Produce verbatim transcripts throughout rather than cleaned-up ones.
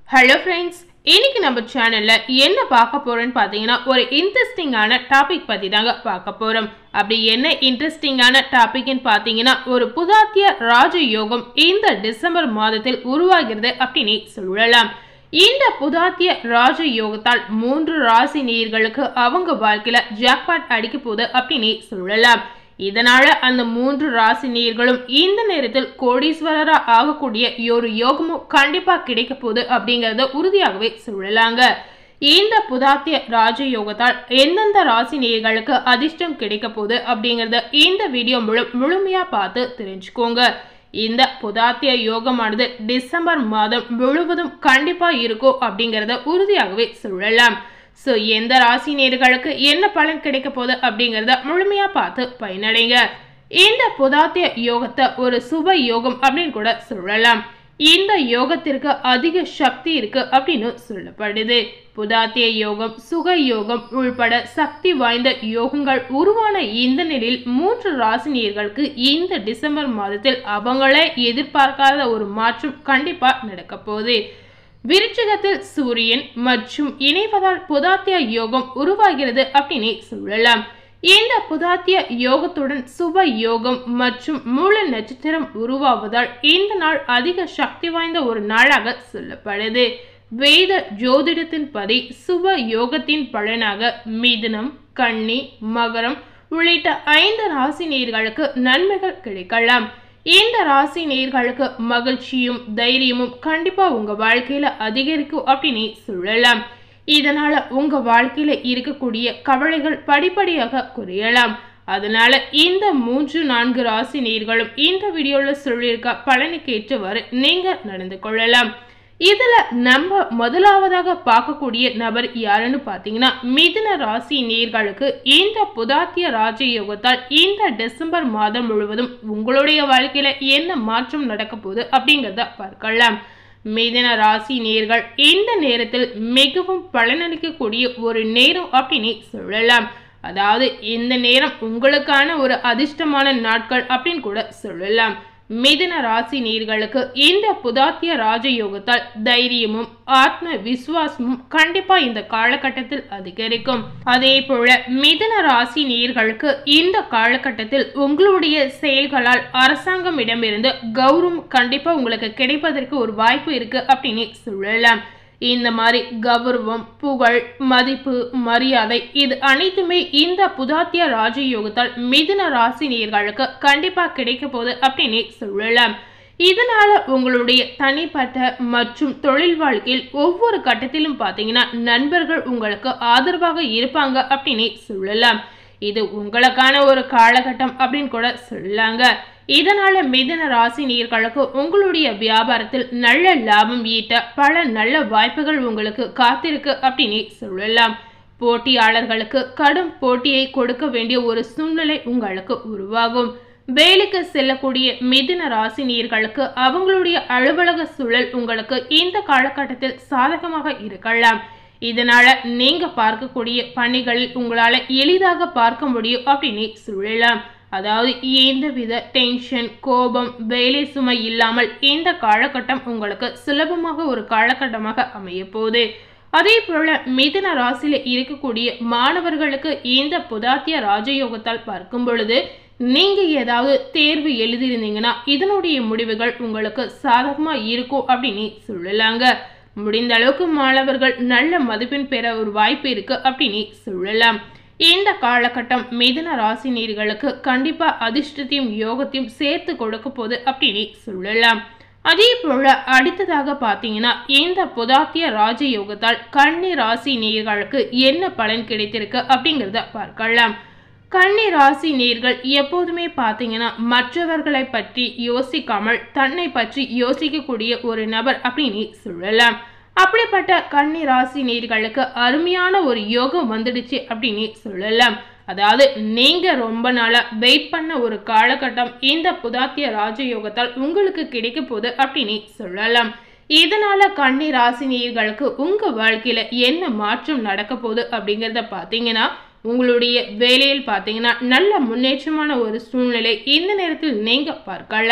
Hello friends, இன்னைக்கு நம்ம சேனல்ல என்ன பார்க்க போறோம்னு பாத்தீங்கன்னா ஒரு இன்ட்ரஸ்டிங்கான டாபிக் பத்தி தாங்க பார்க்க போறோம். அப்படி என்ன இன்ட்ரஸ்டிங்கான டாபிக்னு பாத்தீங்கன்னா ஒரு புதாத்திய ராஜயோகம் இந்த டிசம்பர் மாதத்தில் உருவாகிறது அப்படின்னு சொல்லலாம். இந்த புதாத்திய ராஜயோகத்தால் மூன்று ராசி நேயர்களுக்கு அவங்க வாழ்க்கையில ஜாக்பாட் அடிக்க போகுது அப்படின்னு சொல்லலாம். இதனால அந்த மூன்று ராசி நேயர்களும் இந்த நேரத்தில் கோடீஸ்வரரா ஆகக்கூடிய ஒரு யோகமும் கண்டிப்பா கிடைக்க போகுது அப்படிங்கறத உறுதியாகவே சொல்லலாங்க. இந்த புதாத்திய ராஜயோகத்தால் எந்தெந்த ராசி நேயர்களுக்கு அதிர்ஷ்டம் கிடைக்க போகுது அப்படிங்கறத இந்த வீடியோ முழு முழுமையா பார்த்து தெரிஞ்சுக்கோங்க. இந்த புதாத்திய யோகமானது டிசம்பர் மாதம் முழுவதும் கண்டிப்பா இருக்கும் அப்படிங்கறத உறுதியாகவே சொல்லலாம். சோ எந்த ராசி நேயர்களுக்கு என்ன பலன் கிடைக்க போகுது அப்படிங்கறத முழுமையா பார்த்து பயனடைங்க. இந்த புதாத்திய யோகத்தை ஒரு சுப யோகம் அப்படின்னு கூட சொல்லலாம். இந்த யோகத்திற்கு அதிக சக்தி இருக்கு அப்படின்னு சொல்லப்படுது. புதாத்திய யோகம், சுக யோகம் உள்பட சக்தி வாய்ந்த யோகங்கள் உருவான இந்த நிலையில் மூன்று ராசி நேயர்களுக்கு இந்த டிசம்பர் மாதத்தில் அவங்களே எதிர்பார்க்காத ஒரு மாற்றம் கண்டிப்பா நடக்க போகுது. விருச்சிகத்தில் சூரியன் மற்றும் இணைவதால் புதாத்திய யோகம் உருவாகிறது அப்படின்னு சொல்லலாம். இந்த புதாத்திய யோகத்துடன் சுப யோகம் மற்றும் மூல நட்சத்திரம் உருவாவதால் இந்த நாள் அதிக சக்தி வாய்ந்த ஒரு நாளாக சொல்லப்படுது. வேத ஜோதிடத்தின் படி சுப யோகத்தின் பலனாக மிதுனம், கன்னி, மகரம் உள்ளிட்ட ஐந்து ராசி நேயர்களுக்கு நன்மைகள் கிடைக்கலாம். இந்த ராசி நேயர்களுக்கு மகிழ்ச்சியும் தைரியமும் கண்டிப்பா உங்க வாழ்க்கையில அதிகரிக்கும் அப்படின்னு சொல்லலாம். இதனால உங்க வாழ்க்கையில இருக்கக்கூடிய கவலைகள் படிப்படியாக குறையலாம். அதனால இந்த மூன்று நான்கு ராசி நேயர்களும் இந்த வீடியோல சொல்லியிருக்க பலனுக்கு ஏற்றவாறு நீங்க நடந்து கொள்ளலாம். இதுல நம்ம முதலாவதாக பார்க்கக்கூடிய நபர் யாருன்னு பாத்தீங்கன்னா மிதுன ராசி நேயர்களுக்கு இந்த புதாத்திய ராஜயோகத்தால் இந்த டிசம்பர் மாதம் முழுவதும் உங்களுடைய வாழ்க்கையில என்ன மாற்றம் நடக்க போகுது அப்படிங்கறத பார்க்கலாம். மிதுன ராசி நேயர்கள் இந்த நேரத்தில் மிகவும் பலனளிக்கக்கூடிய ஒரு நேரம் அப்படின்னு சொல்லலாம். அதாவது இந்த நேரம் உங்களுக்கான ஒரு அதிர்ஷ்டமான நாட்கள் அப்படின்னு கூட சொல்லலாம். மிதுன ராசி நேயர்களுக்கு இந்த புதாத்திய ராஜயோகத்தால் தைரியமும் ஆத்ம விசுவாசமும் கண்டிப்பா இந்த காலகட்டத்தில் அதிகரிக்கும். அதே போல மிதுன ராசி நேயர்களுக்கு இந்த காலகட்டத்தில் உங்களுடைய செயல்களால் அரசாங்கம் இடமிருந்து கௌரவம் கண்டிப்பா உங்களுக்கு கிடைப்பதற்கு ஒரு வாய்ப்பு இருக்கு அப்படின்னு சொல்லலாம். இந்த மாதிரி கௌரவம், புகழ், மதிப்பு, மரியாதை இது அனைத்துமே இந்த புதாத்திய ராஜயோகத்தால் மிதுன ராசி நேயர்களுக்கு கண்டிப்பா கிடைக்க போகுது அப்படின்னு சொல்லலாம். இதனால உங்களுடைய தனிப்பட்ட மற்றும் தொழில் வாழ்க்கையில் ஒவ்வொரு கட்டத்திலும் பாத்தீங்கன்னா நண்பர்கள் உங்களுக்கு ஆதரவாக இருப்பாங்க அப்படின்னு சொல்லலாம். இது உங்களுக்கான ஒரு காலகட்டம் அப்படின்னு கூட சொல்லலாங்க. இதனால மிதுன ராசி நேயர்களுக்கு உங்களுடைய வியாபாரத்தில் நல்ல லாபம் ஈட்ட பல நல்ல வாய்ப்புகள் உங்களுக்கு காத்திருக்கு அப்படின்னு சொல்லலாம். போட்டியாளர்களுக்கு கடும் போட்டியை கொடுக்க வேண்டிய ஒரு சூழ்நிலை உங்களுக்கு உருவாகும். வேலைக்கு செல்லக்கூடிய மிதுன ராசி நேயர்களுக்கு அவங்களுடைய அலுவலக சூழல் உங்களுக்கு இந்த காலகட்டத்தில் சாதகமாக இருக்கலாம். இதனால நீங்க பார்க்கக்கூடிய பணிகளில் உங்களால எளிதாக பார்க்க முடியும் அப்படின்னு சொல்லலாம். அதாவது எந்தவித டென்ஷன், கோபம், வேலை சுமை இல்லாமல் இந்த காலகட்டம் உங்களுக்கு சுலபமாக ஒரு காலகட்டமாக அமைய போகுது. அதே போல மிதுன ராசியில இருக்கக்கூடிய மாணவர்களுக்கு இந்த புதாத்திய ராஜயோகத்தால் பார்க்கும் பொழுது நீங்க ஏதாவது தேர்வு எழுதியிருந்தீங்கன்னா இதனுடைய முடிவுகள் உங்களுக்கு சாதகமா இருக்கும் அப்படின்னு சொல்லலாங்க. முடிந்த அளவுக்கு மாணவர்கள் நல்ல மதிப்பெண் பெற ஒரு வாய்ப்பு இருக்கு அப்படின்னு சொல்லலாம். இந்த காலகட்டம் மிதுன ராசி நேயர்களுக்கு கண்டிப்பா அதிர்ஷ்டத்தையும் யோகத்தையும் சேர்த்து கொடுக்க போகுது அப்படின்னு சொல்லலாம். அதே போல அடுத்ததாக பாத்தீங்கன்னா இந்த புதாத்திய ராஜயோகத்தால் கன்னி ராசி நேயர்களுக்கு என்ன பலன் கிடைத்திருக்கு அப்படிங்கறத பார்க்கலாம். கன்னி ராசி நேயர்கள் எப்போதுமே பாத்தீங்கன்னா மற்றவர்களை பற்றி யோசிக்காமல் தன்னை பற்றி யோசிக்கக்கூடிய ஒரு நபர் அப்படின்னு சொல்லலாம். அப்படிப்பட்ட கன்னி ராசி நேயர்களுக்கு அருமையான ஒரு யோகம் வந்துடுச்சு அப்படின்னு சொல்லலாம். அதாவது நீங்க ரொம்ப நாளா வெயிட் பண்ண ஒரு காலகட்டம் இந்த புதாத்திய ராஜயோகத்தால் உங்களுக்கு கிடைக்க போகுது அப்படின்னு சொல்லலாம். இதனால கன்னி ராசி நேயர்களுக்கு உங்க வாழ்க்கையில என்ன மாற்றம் நடக்க போகுது அப்படிங்கறத பாத்தீங்கன்னா உங்களுடைய வேலையில் பாத்தீங்கன்னா நல்ல முன்னேற்றமான ஒரு சூழ்நிலை இந்த நேரத்தில் நீங்க பார்க்கலாம்.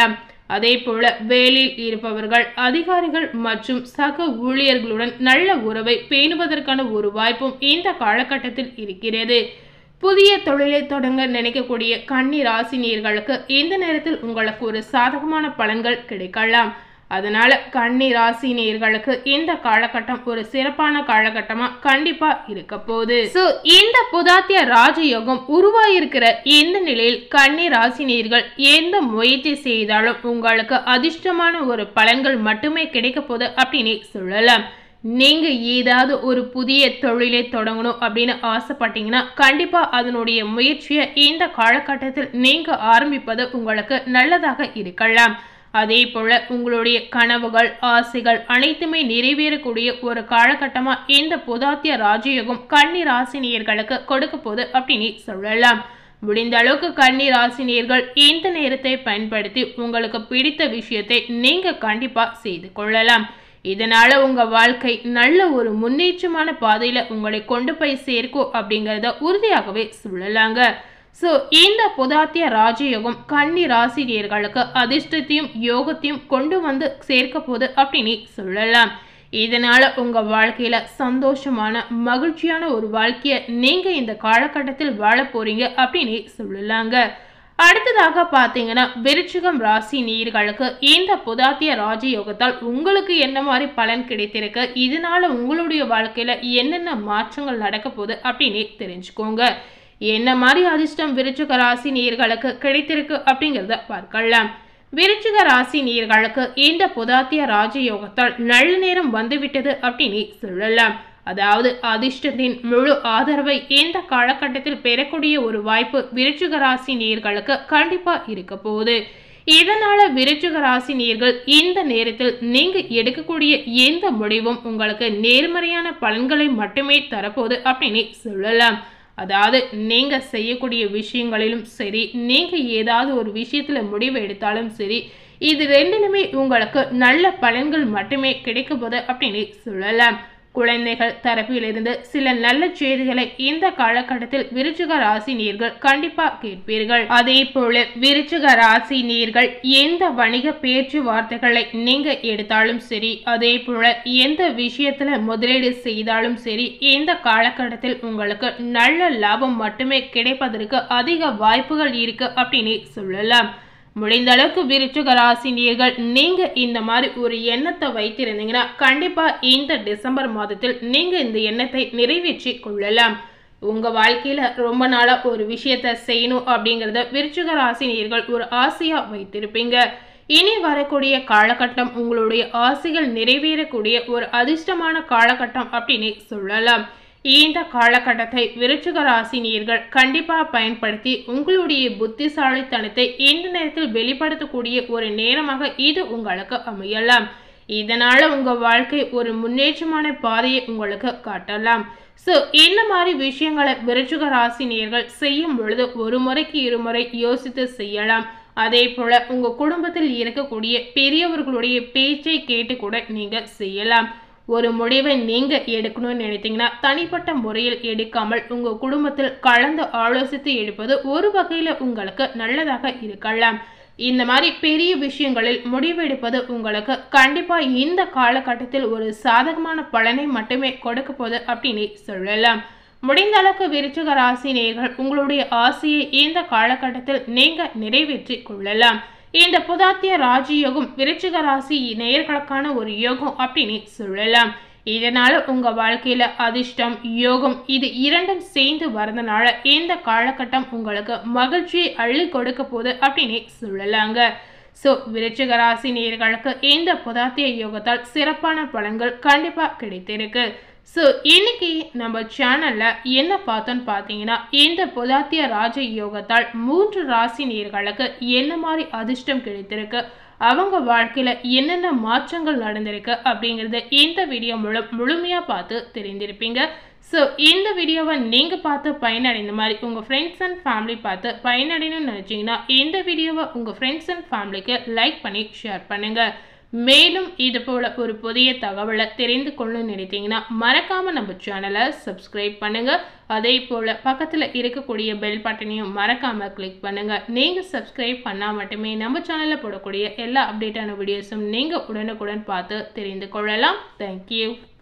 அதே போல வேலையில் இருப்பவர்கள் அதிகாரிகள் மற்றும் சக ஊழியர்களுடன் நல்ல உறவை பேணுவதற்கான ஒரு வாய்ப்பும் இந்த காலகட்டத்தில் இருக்கிறது. புதிய தொழிலை தொடங்க நினைக்கக்கூடிய கன்னி ராசி நேயர்களுக்கு இந்த நேரத்தில் உங்களுக்கு ஒரு சாதகமான பலன்கள் கிடைக்கலாம். அதனால கன்னி ராசி நேயர்களுக்கு இந்த காலகட்டம் ஒரு சிறப்பான காலகட்டமா கண்டிப்பா இருக்க போகுது. சோ இந்த புதாத்திய ராஜயோகம் உருவாயிருக்கிற இந்த நிலையில் கன்னி ராசி நேயர்கள் எந்த முயற்சி செய்தாலும் உங்களுக்கு அதிர்ஷ்டமான ஒரு பலன்கள் மட்டுமே கிடைக்க போகுது அப்படின்னு சொல்லலாம். நீங்க ஏதாவது ஒரு புதிய தொழிலை தொடங்கணும் அப்படின்னு ஆசைப்பட்டீங்கன்னா கண்டிப்பா அதனுடைய முயற்சியை இந்த காலகட்டத்தில் நீங்க ஆரம்பிப்பது உங்களுக்கு நல்லதாக இருக்கலாம். அதே போல உங்களுடைய கனவுகள் ஆசைகள் அனைத்துமே நிறைவேறக்கூடிய ஒரு காலகட்டமா இந்த புதாத்திய ராஜயோகம் கன்னி ராசி நேயர்களுக்கு கொடுக்க போகுது அப்படின்னு சொல்லலாம். முடிந்த அளவுக்கு கன்னி ராசி நேயர்கள் இந்த நேரத்தை பயன்படுத்தி உங்களுக்கு பிடித்த விஷயத்தை நீங்க கண்டிப்பா செய்து கொள்ளலாம். இதனால உங்க வாழ்க்கை நல்ல ஒரு முன்னேற்றமான பாதையில உங்களை கொண்டு போய் சேர்க்கும் அப்படிங்கறத உறுதியாகவே சொல்லலாங்க. சோ இந்த புதாத்திய ராஜயோகம் கன்னி ராசி நேயர்களுக்கு அதிர்ஷ்டத்தையும் யோகத்தையும் கொண்டு வந்து சேர்க்க போகுது அப்படின்னு சொல்லலாம். இதனால உங்க வாழ்க்கையில சந்தோஷமான மகிழ்ச்சியான ஒரு வாழ்க்கைய நீங்க இந்த காலகட்டத்தில் வாழ போறீங்க அப்படின்னு சொல்லலாங்க. அடுத்ததாக பார்த்தீங்கன்னா விருச்சிகம் ராசி நேயர்களுக்கு இந்த புதாத்திய ராஜயோகத்தால் உங்களுக்கு என்ன மாதிரி பலன் கிடைத்திருக்கு, இதனால உங்களுடைய வாழ்க்கையில என்னென்ன மாற்றங்கள் நடக்க போகுது அப்படின்னு தெரிஞ்சுக்கோங்க. என்ன மாதிரி அதிர்ஷ்டம் விருச்சிக ராசி நேயர்களுக்கு கிடைத்திருக்கு அப்படிங்கிறத பார்க்கலாம். விருச்சிக ராசி நேயர்களுக்கு இந்த புதாத்திய ராஜயோகத்தால் நல்ல நேரம் வந்துவிட்டது அப்படின்னு சொல்லலாம். அதாவது அதிர்ஷ்டத்தின் முழு ஆதரவை இந்த காலகட்டத்தில் பெறக்கூடிய ஒரு வாய்ப்பு விருச்சிக ராசி நேயர்களுக்கு கண்டிப்பா இருக்க போகுது. இதனால விருச்சிக ராசி நேயர்கள் இந்த நேரத்தில் நீங்க எடுக்கக்கூடிய எந்த முடிவும் உங்களுக்கு நேர்மறையான பலன்களை மட்டுமே தரப்போகுது அப்படின்னு சொல்லலாம். அதாவது நீங்க செய்யக்கூடிய விஷயங்களிலும் சரி, நீங்க ஏதாவது ஒரு விஷயத்துல முடிவு எடுத்தாலும் சரி, இது ரெண்டிலுமே உங்களுக்கு நல்ல பலன்கள் மட்டுமே கிடைக்க போகுது அப்படின்னு சொல்லலாம். குழந்தைகள் தரப்பிலிருந்து சில நல்ல செய்திகளை இந்த காலகட்டத்தில் விருச்சிக ராசி நேயர்கள் கண்டிப்பா கேட்பீர்கள். அதே போல விருச்சிக ராசி நேயர்கள் எந்த வணிக பேச்சுவார்த்தைகளை நீங்க எடுத்தாலும் சரி, அதே போல எந்த விஷயத்துல முதலீடு செய்தாலும் சரி, இந்த காலகட்டத்தில் உங்களுக்கு நல்ல லாபம் மட்டுமே கிடைப்பதற்கு அதிக வாய்ப்புகள் இருக்கு அப்படின்னு சொல்லலாம். முடிந்த அளவுக்கு விருச்சிக ராசி நேயர்கள் நீங்க இந்த மாதிரி ஒரு எண்ணத்தை வைத்திருந்தீங்கன்னா கண்டிப்பா இந்த டிசம்பர் மாதத்தில் நீங்க இந்த எண்ணத்தை நிறைவேற்றி கொள்ளலாம். உங்க வாழ்க்கையில ரொம்ப நாளா ஒரு விஷயத்த செய்யணும் அப்படிங்கறத விருச்சிக ராசி நேயர்கள் ஒரு ஆசையா வைத்திருப்பீங்க. இனி வரக்கூடிய காலகட்டம் உங்களுடைய ஆசைகள் நிறைவேறக்கூடிய ஒரு அதிர்ஷ்டமான காலகட்டம் அப்படின்னு சொல்லலாம். இந்த காலகட்டத்தை விருச்சிக ராசி நேயர்கள் கண்டிப்பா பயன்படுத்தி உங்களுடைய புத்திசாலித்தனத்தை இந்த நேரத்தில் வெளிப்படுத்தக்கூடிய ஒரு நேரமாக இது உங்களுக்கு அமையலாம். இதனால உங்க வாழ்க்கை ஒரு முன்னேற்றமான பாதையை உங்களுக்கு காட்டலாம். சோ இந்த மாதிரி விஷயங்களை விருச்சிக ராசி நேயர்கள் செய்யும் பொழுது ஒரு முறைக்கு இருமுறை யோசித்து செய்யலாம். அதே போல உங்க குடும்பத்தில் இருக்கக்கூடிய பெரியவர்களுடைய பேச்சை கேட்டு கூட நீங்க செய்யலாம். ஒரு முடிவை நீங்க எடுக்கணும்னு நினைத்தீங்கன்னா தனிப்பட்ட முறையில் எடுக்காமல் உங்க குடும்பத்தில் கலந்து ஆலோசித்து எடுப்பது ஒரு வகையில உங்களுக்கு நல்லதாக இருக்கலாம். இந்த மாதிரி பெரிய விஷயங்களில் முடிவெடுப்பது உங்களுக்கு கண்டிப்பா இந்த காலகட்டத்தில் ஒரு சாதகமான பலனை மட்டுமே கொடுக்க போகுது அப்படின்னு சொல்லலாம். முடிந்த அளவுக்கு விருச்சிக ராசி நேயர்கள் உங்களுடைய ஆசையை இந்த காலகட்டத்தில் நீங்க நிறைவேற்றி கொள்ளலாம். இந்த புதாத்திய ராஜயோகம் விருச்சிக ராசி நேயர்களுக்கான ஒரு யோகம் அப்படின்னு சொல்லலாம். இதனால உங்க வாழ்க்கையில அதிர்ஷ்டம் யோகம் இது இரண்டும் சேர்ந்து வரதுனால இந்த காலகட்டம் உங்களுக்கு மகிழ்ச்சியை அள்ளி கொடுக்க போகுது அப்படின்னு சொல்லலாங்க. சோ விருச்சிக ராசி நேயர்களுக்கு இந்த புதாத்திய யோகத்தால் சிறப்பான பலன்கள் கண்டிப்பா கிடைத்திருக்கு. ஸோ இன்னைக்கு நம்ம சேனல்ல என்ன பார்த்தோன்னு பார்த்தீங்கன்னா இந்த புதாத்திய ராஜ யோகத்தால் மூன்று ராசி நேயர்களுக்கு என்ன மாதிரி அதிர்ஷ்டம் கிடைத்திருக்கு, அவங்க வாழ்க்கையில என்னென்ன மாற்றங்கள் நடந்திருக்கு அப்படிங்கறத இந்த வீடியோ மூலம் முழுமையா பார்த்து தெரிந்திருப்பீங்க. ஸோ இந்த வீடியோவை நீங்க பார்த்து பயனடைந்த மாதிரி உங்க ஃப்ரெண்ட்ஸ் அண்ட் ஃபேமிலி பார்த்து பயனடையணும்னு நினைச்சீங்கன்னா இந்த வீடியோவை உங்க ஃப்ரெண்ட்ஸ் அண்ட் ஃபேமிலிக்கு லைக் பண்ணி ஷேர் பண்ணுங்க. மேலும் இது போல ஒரு புதிய தகவலை தெரிந்து கொள்ள நினைத்தீங்கன்னா மறக்காம நம்ம சேனலை சப்ஸ்கிரைப் பண்ணுங்க. அதே போல பக்கத்துல இருக்கக்கூடிய பெல் பட்டனையும் மறக்காம கிளிக் பண்ணுங்க. நீங்க சப்ஸ்கிரைப் பண்ணா மட்டுமே நம்ம சேனல்ல போடக்கூடிய எல்லா அப்டேட்டான வீடியோஸும் நீங்க உடனுக்குடன் பார்த்து தெரிந்து கொள்ளலாம். தேங்க்யூ.